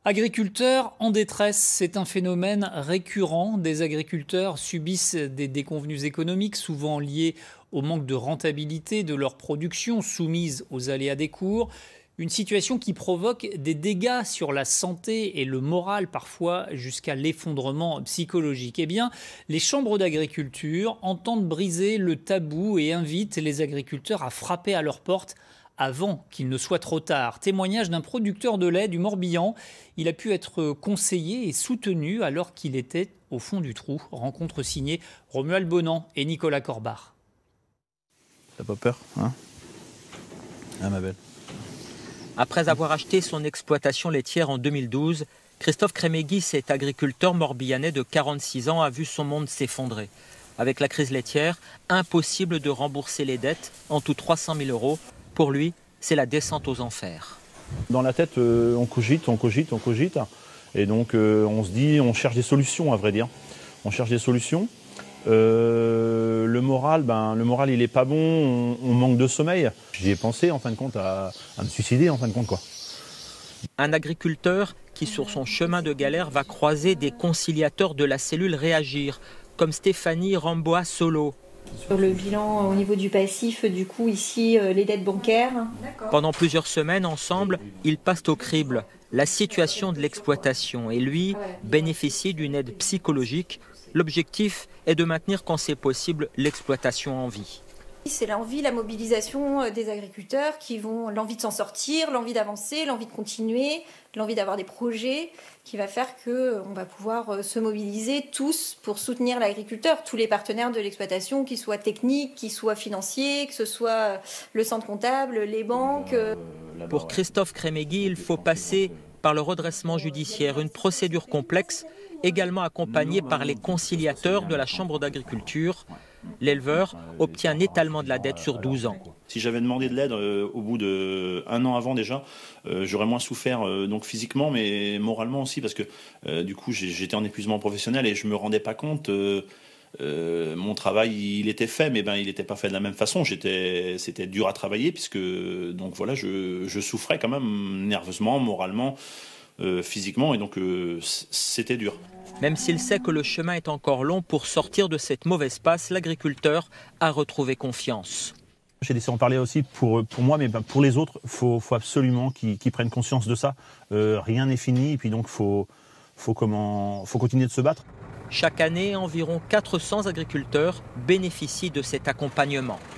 Agriculteurs en détresse, c'est un phénomène récurrent. Des agriculteurs subissent des déconvenues économiques, souvent liées au manque de rentabilité de leur production, soumise aux aléas des cours. Une situation qui provoque des dégâts sur la santé et le moral, parfois jusqu'à l'effondrement psychologique. Eh bien, les chambres d'agriculture entendent briser le tabou et invitent les agriculteurs à frapper à leur porte avant qu'il ne soit trop tard. Témoignage d'un producteur de lait du Morbihan. Il a pu être conseillé et soutenu alors qu'il était au fond du trou. Rencontre signée Romuald Bonan et Nicolas Corbard. T'as pas peur, hein? Ah, ma belle. Après avoir acheté son exploitation laitière en 2012, Christophe Crémégui, cet agriculteur morbihanais de 46 ans, a vu son monde s'effondrer. Avec la crise laitière, impossible de rembourser les dettes, en tout 300 000 €. Pour lui, c'est la descente aux enfers. Dans la tête, on cogite. Et donc, on se dit, on cherche des solutions, à vrai dire. On cherche des solutions. Le moral, il est pas bon. On manque de sommeil. J'y ai pensé, en fin de compte, à me suicider, en fin de compte, quoi. Un agriculteur qui, sur son chemin de galère, va croiser des conciliateurs de la cellule Réagir, comme Stéphanie Rambois-Solo. Sur le bilan au niveau du passif, du coup, ici, les dettes bancaires. Pendant plusieurs semaines, ensemble, ils passent au crible la situation de l'exploitation et lui bénéficie d'une aide psychologique. L'objectif est de maintenir, quand c'est possible, l'exploitation en vie. C'est l'envie, la mobilisation des agriculteurs qui vont l'envie de s'en sortir, l'envie d'avancer, l'envie de continuer, l'envie d'avoir des projets qui va faire qu'on va pouvoir se mobiliser tous pour soutenir l'agriculteur, tous les partenaires de l'exploitation, qu'ils soient techniques, qu'ils soient financiers, que ce soit le centre comptable, les banques. Pour Christophe Crémégui, il faut passer par le redressement judiciaire, une procédure complexe, également accompagnée par les conciliateurs de la Chambre d'agriculture. L'éleveur obtient un étalement de la dette sur 12 ans. Si j'avais demandé de l'aide au bout d'1 an avant déjà, j'aurais moins souffert donc physiquement, mais moralement aussi, parce que du coup j'étais en épuisement professionnel et je me rendais pas compte. Mon travail, il était fait, mais il n'était pas fait de la même façon. C'était dur à travailler, puisque donc voilà, je souffrais quand même nerveusement, moralement, physiquement, et donc c'était dur. Même s'il sait que le chemin est encore long pour sortir de cette mauvaise passe, l'agriculteur a retrouvé confiance. J'ai décidé d'en parler aussi pour moi, mais pour les autres, faut absolument qu'ils prennent conscience de ça. Rien n'est fini, et puis donc faut continuer de se battre. Chaque année, environ 400 agriculteurs bénéficient de cet accompagnement.